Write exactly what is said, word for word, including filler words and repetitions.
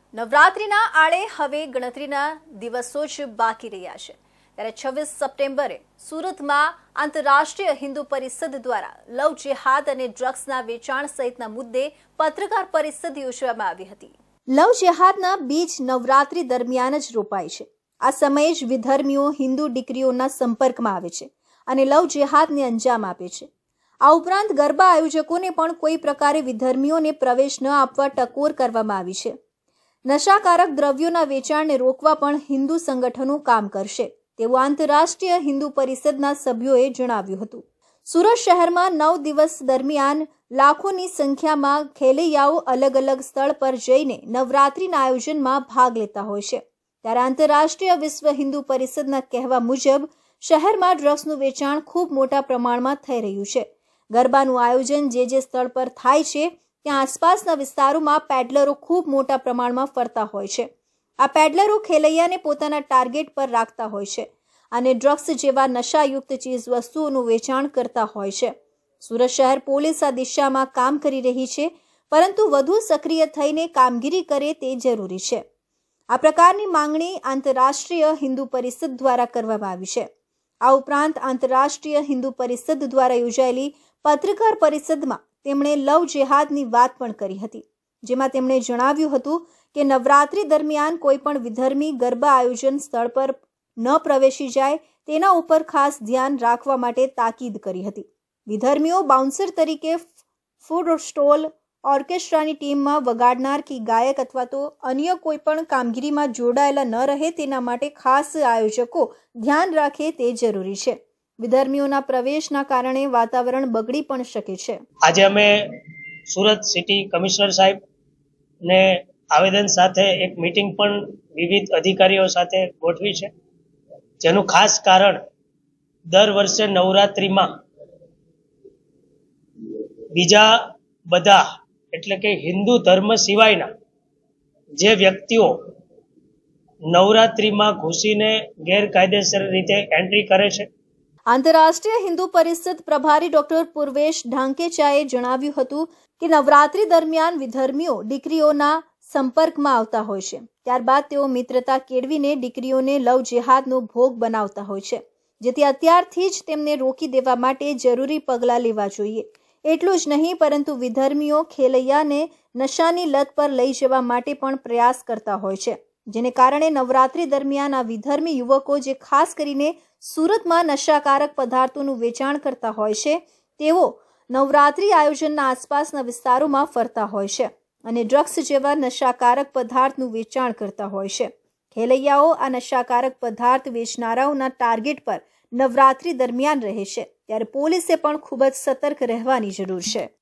નવરાત્રિના આડે હવે ગણતરીના દિવસો જ બાકી રહ્યા છે ત્યારે છવ્વીસ સપ્ટેમ્બરે સુરતમાં આંતરરાષ્ટ્રીય હિન્દુ પરિષદ દ્વારા લવ જેહાદ અને ડ્રગ્સના વેચાણ સહિતના મુદ્દે પત્રકાર પરિષદ યોજવામાં આવી હતી। લવ જેહાદના બીજ નવરાત્રી દરમિયાન જ રોપાય છે। આ સમયે જ વિધર્મીઓ હિન્દુ દીકરીઓના સંપર્કમાં આવે છે અને લવ જેહાદને અંજામ આપે છે। આ ઉપરાંત ગરબા આયોજકોને પણ કોઈ પ્રકારે વિધર્મીઓને પ્રવેશ ન આપવા ટકોર કરવામાં આવી છે। નશાકારક દ્રવ્યોના વેચાણને રોકવા પણ હિન્દુ સંગઠનો કામ કરશે તેવું આંતરરાષ્ટ્રીય હિન્દુ પરિષદના સભ્યોએ જણાવ્યું હતું। સુરત શહેરમાં નવ દિવસ દરમિયાન લાખોની સંખ્યામાં ખેલૈયાઓ અલગ અલગ સ્થળ પર જઈને નવરાત્રીના આયોજનમાં ભાગ લેતા હોય છે ત્યારે આંતરરાષ્ટ્રીય વિશ્વ હિન્દુ પરિષદના કહેવા મુજબ શહેરમાં ડ્રગ્સનું વેચાણ ખૂબ મોટા પ્રમાણમાં થઈ રહ્યું છે। ગરબાનું આયોજન જે જે સ્થળ પર થાય છે ત્યાં આસપાસના વિસ્તારોમાં પેડલરો ખૂબ મોટા પ્રમાણમાં ફરતા હોય છે। આ પેડલરો ખેલૈયાને પોતાના ટાર્ગેટ પર રાખતા હોય છે અને ડ્રગ્સ જેવા નશાયુક્ત ચીજ વસ્તુઓનું વેચાણ કરતા હોય છે। સુરત શહેર પોલીસ આ દિશામાં કામ કરી રહી છે પરંતુ વધુ સક્રિય થઈને કામગીરી કરે તે જરૂરી છે। આ પ્રકારની માંગણી આંતરરાષ્ટ્રીય હિન્દુ પરિષદ દ્વારા કરવામાં આવી છે। આ ઉપરાંત આંતરરાષ્ટ્રીય હિન્દુ પરિષદ દ્વારા યોજાયેલી પત્રકાર પરિષદમાં તેમણે લવ જેહાદની વાત પણ કરી હતી જેમાં તેમણે જણાવ્યું હતું કે નવરાત્રી દરમિયાન કોઈ પણ વિધર્મી ગરબા આયોજન સ્થળ પર ન પ્રવેશી જાય તેના ઉપર ખાસ ધ્યાન રાખવા માટે તાકીદ કરી હતી। વિધર્મીઓ બાઉન્સર તરીકે ફૂડ સ્ટોલ ઓર્કેસ્ટ્રાની ટીમમાં વગાડનાર કે ગાયક અથવા તો અન્ય કોઈ પણ કામગીરીમાં જોડાયેલા ન રહે તેના માટે ખાસ આયોજકો ધ્યાન રાખે તે જરૂરી છે। વિધર્મીઓના પ્રવેશના કારણે વાતાવરણ બગડી પણ શકે છે। આજે અમે સુરત સિટી કમિશનર સાહેબ ને આવેદન સાથે એક મીટિંગ પણ વિવિધ અધિકારીઓ સાથે ગોઠવી છે જેનું ખાસ કારણ દર વર્ષે નવરાત્રીમાં બીજા બધા એટલે કે હિન્દુ ધર્મ સિવાયના જે વ્યક્તિઓ નવરાત્રીમાં ઘૂસીને ગેરકાયદેસર રીતે એન્ટ્રી કરે છે। આંતરરાષ્ટ્રીય હિન્દુ પરિષદ પ્રભારી ડોક્ટર પૂર્વેશ ઢાંકેચાએ જણાવ્યું હતું કે નવરાત્રી દરમિયાન વિધર્મીઓ દીકરીઓના સંપર્કમાં આવતા હોય છે ત્યારબાદ તેઓ મિત્રતા કેળવીને દીકરીઓને લવ જેહાદનો ભોગ બનાવતા હોય છે જેથી અત્યારથી જ તેમને રોકી દેવા માટે જરૂરી પગલાં લેવા જોઈએ। એટલું જ નહીં પરંતુ વિધર્મીઓ ખેલૈયાને નશાની લત પર લઈ જવા માટે પણ પ્રયાસ કરતા હોય છે જેને કારણે નવરાત્રી દરમિયાન આ વિધર્મી યુવકો જે ખાસ કરીને સુરતમાં નશાકારક પદાર્થોનું વેચાણ કરતા હોય છે તેઓ નવરાત્રી આયોજનના આસપાસના વિસ્તારોમાં ફરતા હોય છે અને ડ્રગ્સ જેવા નશાકારક પદાર્થનું વેચાણ કરતા હોય છે। ખેલૈયાઓ આ નશાકારક પદાર્થ વેચનારાઓના ટાર્ગેટ પર નવરાત્રી દરમિયાન રહે છે ત્યારે પોલીસે પણ ખૂબ જ સતર્ક રહેવાની જરૂર છે।